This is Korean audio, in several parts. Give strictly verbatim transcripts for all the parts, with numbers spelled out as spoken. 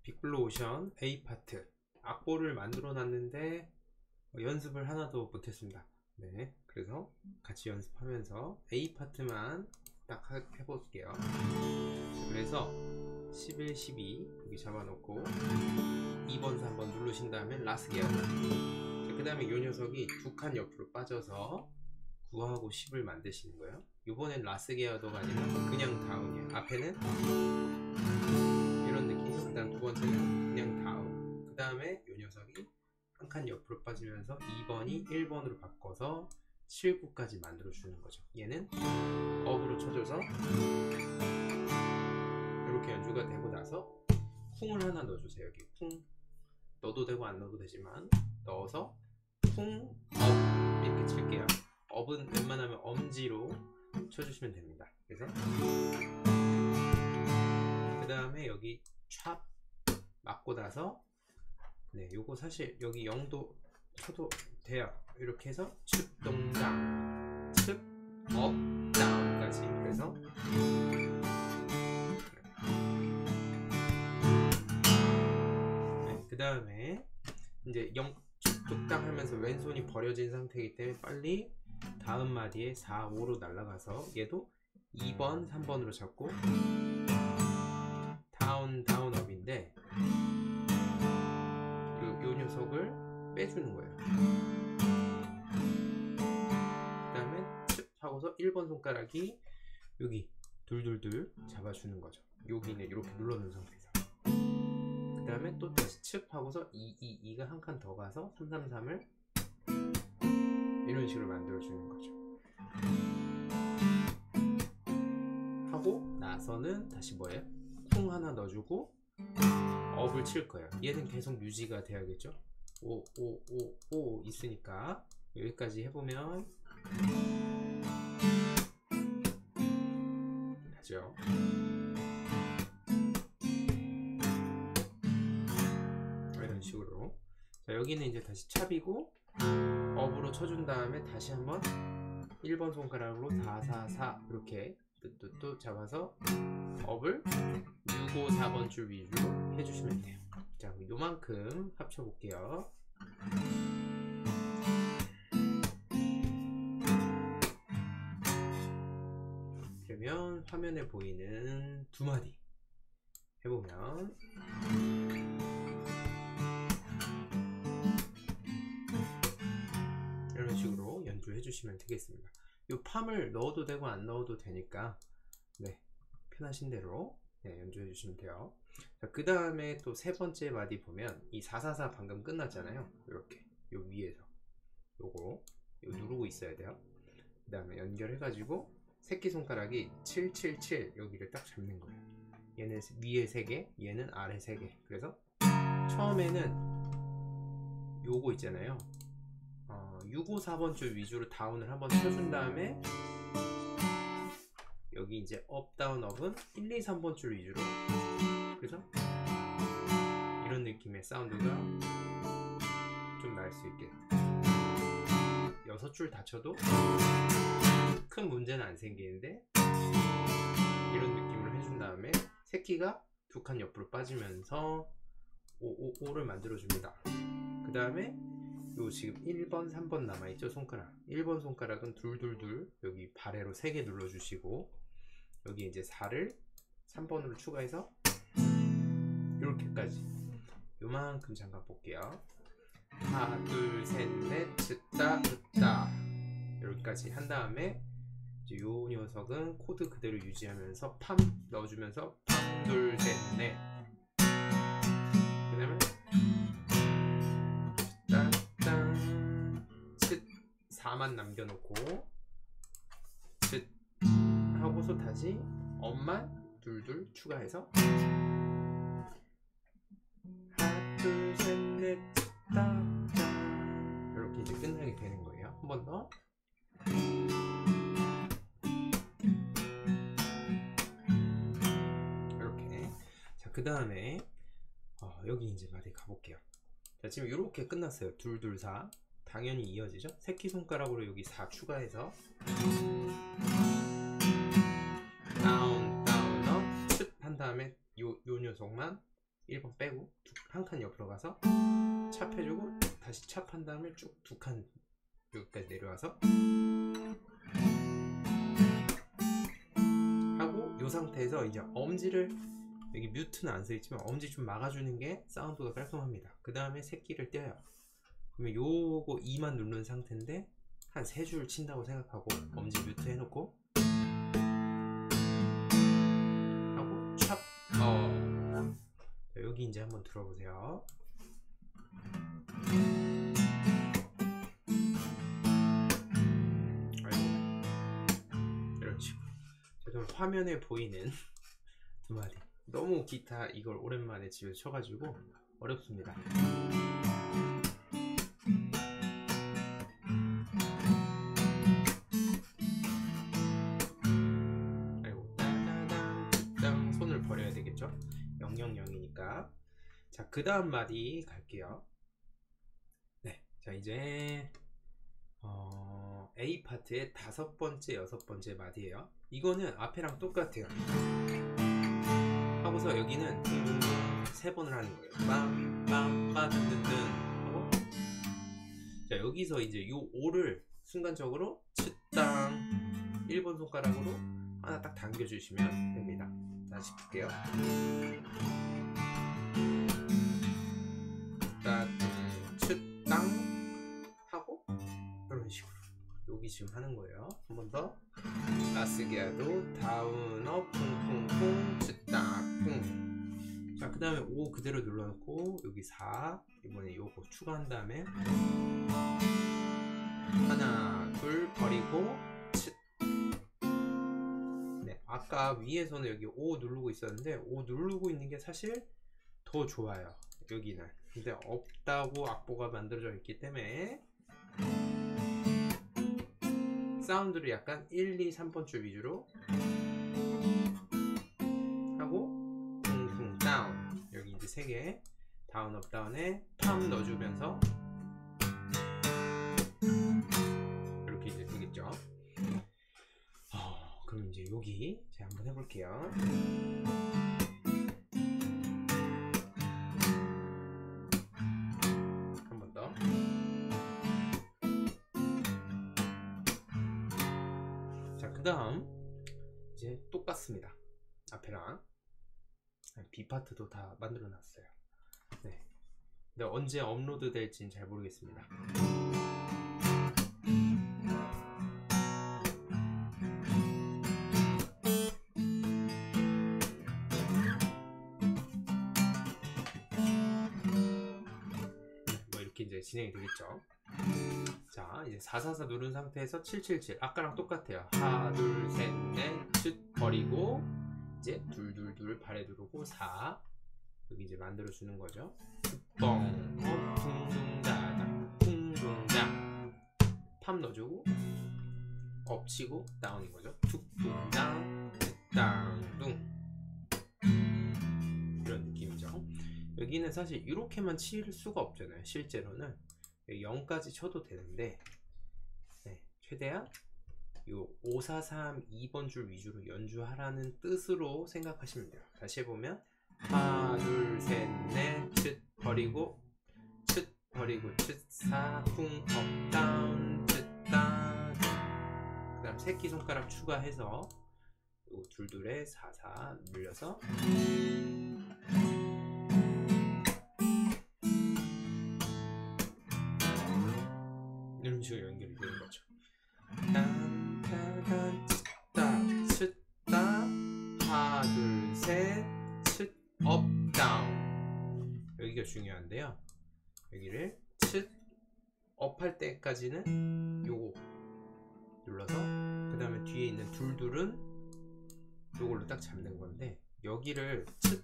빅블루 오션 A 파트 악보를 만들어 놨는데 연습을 하나도 못했습니다. 네, 그래서 같이 연습하면서 A 파트만 딱 해볼게요. 그래서 십일, 십이 여기 잡아놓고 이 번, 삼 번 누르신 다음에 라스 기어, 그 다음에 이 녀석이 두 칸 옆으로 빠져서 구하고 십을 만드시는 거예요. 이번엔 라스 기어도가 아니라 그냥 다운이에요. 앞에는 이런 느낌, 그 다음 두 번째는 그냥 다운, 그 다음에 이 녀석이 한 칸 옆으로 빠지면서 이 번이 일 번으로 바꿔서 칠, 구까지 만들어 주는 거죠. 얘는 업으로 쳐줘서 이렇게 연주가 되고 나서 쿵을 하나 넣어주세요. 여기 쿵 넣어도 되고 안 넣어도 되지만 넣어서 쿵, 업 이렇게 칠게요. 업은 웬만하면 엄지로 쳐주시면 됩니다. 그래서 그 다음에 여기 찹 맞고 나서 네, 요거 사실 여기 영도 쳐도 돼요. 이렇게 해서 측 동당, 측 업 다운까지. 그래서 네, 그 다음에 이제 영 뚝딱 하면서 왼손이 버려진 상태이기 때문에 빨리 다음 마디에 사, 오로 날아가서 얘도 이 번, 삼 번으로 잡고 다운, 다운, 업인데 요, 요 녀석을 빼주는 거예요. 그 다음에 측 하고서 일 번 손가락이 여기 둘둘둘 잡아주는 거죠. 여기는 이렇게 눌러놓은 상태에서 그 다음에 또 다시 측 하고서 이, 이, 이가 한 칸 더 가서 삼, 삼, 삼을 이런 식으로 만들어주는 거죠. 하고 나서는 다시 뭐예요? 쿵 하나 넣어주고 업을 칠 거예요. 얘는 계속 유지가 돼야겠죠. 오, 오, 오, 오 있으니까 여기까지 해보면 하죠. 이런 식으로. 자, 여기는 이제 다시 찹이고 업으로 쳐준 다음에 다시 한번 일 번 손가락으로 사, 사, 사 이렇게 뚜뚜뚜 잡아서 업을 육, 오, 사 번 줄 위주로 해주시면 돼요. 자, 요만큼 합쳐 볼게요. 그러면 화면에 보이는 두 마디 해보면 이런 식으로 연주해 주시면 되겠습니다. 이 팜을 넣어도 되고 안 넣어도 되니까 네, 편하신 대로 네, 연주해 주시면 돼요. 그 다음에 또 세 번째 마디 보면 이 사, 사, 사 방금 끝났잖아요. 이렇게 요 위에서 요거 요 누르고 있어야 돼요. 그 다음에 연결해 가지고 새끼손가락이 칠, 칠, 칠 여기를 딱 잡는 거예요. 얘는 위에 세 개, 얘는 아래 세 개. 그래서 처음에는 요거 있잖아요. 어, 육, 오, 사 번 줄 위주로 다운을 한번 쳐준 다음에 여기 이제 업, 다운, 업은 일, 이, 삼 번 줄 위주로. 그래서 이런 느낌의 사운드가 좀 날 수 있게 여섯 줄 다 쳐도 큰 문제는 안 생기는데 이런 느낌으로 해준 다음에 새끼가 두 칸 옆으로 빠지면서 오, 오, 오를 만들어 줍니다. 그 다음에 요 지금 일 번, 삼 번 남아있죠. 손가락 일 번 손가락은 둘둘둘 여기 발에로 세 개 눌러주시고 여기 이제 사를 삼 번으로 추가해서 이렇게까지 요만큼 잠깐 볼게요. 하나, 둘, 셋, 넷, 쯧다, 으따 여기까지 한 다음에 이제 요 녀석은 코드 그대로 유지하면서 팜 넣어주면서 팜, 둘, 셋, 넷 그 다음에 따땅 쯧 사만 남겨놓고 쯧 하고서 다시 엄만 둘둘 추가해서 하나, 둘, 셋, 넷, 쯧다 짠 이렇게 이제 끝나게 되는 거예요. 한 번 더. 이렇게. 자, 그 다음에 어, 여기 이제 마디 가볼게요. 자, 지금 이렇게 끝났어요. 둘, 둘, 사 당연히 이어지죠. 새끼손가락으로 여기 사 추가해서 다운, 다운, 업, 쯧 한 다음에 요, 요 녀석만 일 번 빼고 한 칸 옆으로 가서 찹해주고 다시 찹한 다음에 쭉 두 칸 여기까지 내려와서 하고 이 상태에서 이제 엄지를 여기 뮤트는 안 써있지만 엄지 좀 막아주는 게 사운드가 깔끔합니다. 그 다음에 새끼를 떼요. 그러면 요거 이만 누른 상태인데 한 세 줄 친다고 생각하고 엄지 뮤트 해놓고 하고 찹 어. 여기 이제 한번 들어보세요. 아이고, 이런 식으로 좀 화면에 보이는 두 마디. 너무 기타 이걸 오랜만에 집에서 쳐가지고 어렵습니다. 아이고, 따다당 손을 버려야 되겠죠? 영영영이니까. 자, 그 다음 마디 갈게요. 네, 자 이제 어, A 파트의 다섯 번째, 여섯 번째 마디예요. 이거는 앞에랑 똑같아요. 하고서 여기는 세 번을 하는 거예요. 빰빰 빠든든든 하고, 자 여기서 이제 요 오를 순간적으로 츠땅 일 번 손가락으로 하나 딱 당겨주시면 됩니다. 다시 볼게요. 츠땅 하고 이런 식으로 여기 지금 하는 거예요. 한 번 더. 라스기아도 다운 업 쿵쿵쿵 츠딱 쿵. 자, 그 다음에 오 그대로 눌러놓고 여기 사 이번에 요거 추가한 다음에 하나 둘 버리고 츠. 네, 아까 위에서는 여기 오 누르고 있었는데 오 누르고 있는 게 사실 더 좋아요. 여기는 근데 없다고 악보가 만들어져 있기 때문에 사운드를 약간 일, 이, 삼 번 줄 위주로 하고 쿵쿵 다운 여기 이제 세 개 다운 업 다운에 팜 넣어주면서 이렇게 이제 되겠죠. 어, 그럼 이제 여기 제가 한번 해볼게요. 그 다음 이제 똑같습니다. 앞에랑 B 파트도 다 만들어 놨어요. 네. 근데 언제 업로드 될지는 잘 모르겠습니다. 뭐 이렇게 이제 진행이 되겠죠. 자, 이제 사사사 누른 상태에서 칠칠칠 아까랑 똑같아요. 하나 둘 셋 넷 츳 버리고 이제 둘둘둘 발에 누르고 사 여기 이제 만들어 주는 거죠. 뻥 어, 둥둥다당 둥둥당 팜 넣어주고 엎치고 다운인 거죠. 툭둥당 땅둥 이런 느낌이죠. 여기는 사실 이렇게만 칠 수가 없잖아요. 실제로는 영까지 쳐도 되는데 네, 최대한 요 오, 사, 삼, 이 번 줄 위주로 연주하라는 뜻으로 생각하시면 돼요. 다시 해보면 하나 둘 셋 넷 츳 버리고 츳 버리고 츳 사 쿵 업 다운 츳 다운 그 다음 새끼손가락 추가해서 요 둘둘에 사, 사 눌려서 이런 식으로 연결이 되는 거죠. 딴따단 츠따 츠따 하나 둘 셋 츠 업 다운 여기가 중요한데요. 여기를 츠 업 할 때까지는 요거 눌러서 그 다음에 뒤에 있는 둘둘은 요걸로 딱 잡는 건데 여기를 츠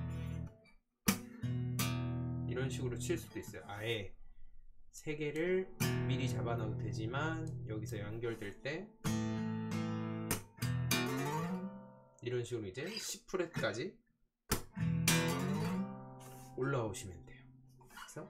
이런 식으로 칠 수도 있어요. 아예 세 개를 미리 잡아 넣어도 되지만 여기서 연결될 때 이런 식으로 이제 십 프렛까지 올라오시면 돼요. 그래서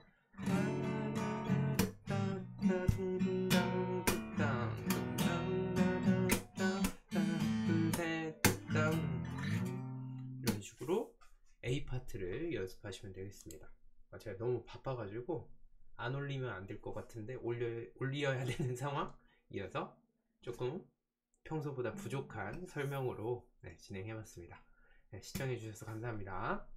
이런 식으로 A 파트를 연습하시면 되겠습니다. 제가 너무 바빠가지고 안 올리면 안 될 것 같은데 올려, 올려야 되는 상황이어서 조금 평소보다 부족한 설명으로 네, 진행해봤습니다. 네, 시청해주셔서 감사합니다.